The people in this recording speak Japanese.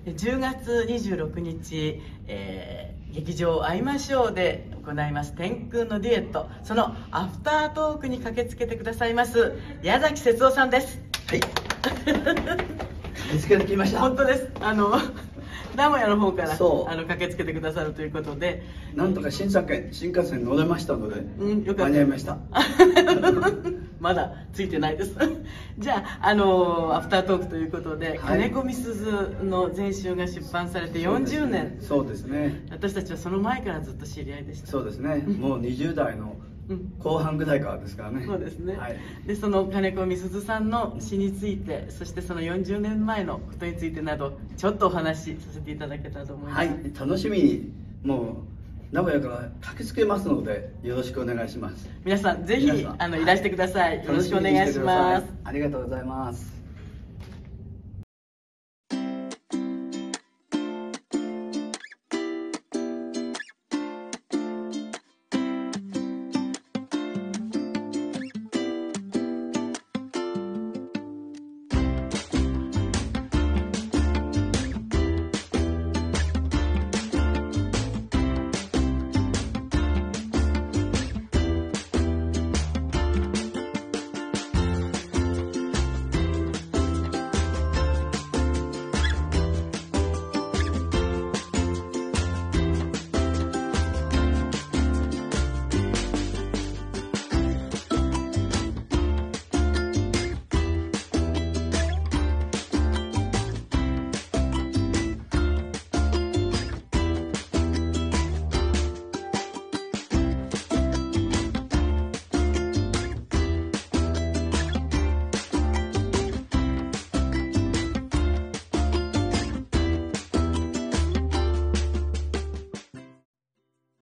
10月26日、劇場会いましょうで行います天空のデュエット、そのアフタートークに駆けつけてくださいます矢崎節夫さんです。 はい。駆けつけてきました。 本当です。名古屋の方から駆けつけてくださるということで、 なんとか新幹線乗れましたので、 よかった。 間に合いました。 まだついてないです。じゃあ、アフタートークということで、金子みすずの全集が出版されて40年。 そうですね。 私たちはその前からずっと知り合いでした。 そうですね。もう20代の後半ぐらいからですからね。 そうですね。で、その金子みすずさんの詩について、そしてその40年前のことについてなど、ちょっとお話しさせていただけたらと思います。 はい、楽しみに、もう名古屋から駆けつけますので、よろしくお願いします。 皆さんぜひいらしてください。よろしくお願いします。 ありがとうございます。